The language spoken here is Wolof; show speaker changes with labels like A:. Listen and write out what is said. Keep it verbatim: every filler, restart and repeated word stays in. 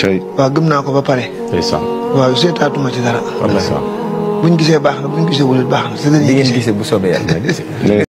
A: waaw gëm naa ko ba pare.
B: ndeysaan.
A: waaw seetaatuma ci dara.
B: ndeysaan.
A: buñ gisee baax na buñ gisee wul baax na.
C: di ngeen gisee bu soobee yàlla.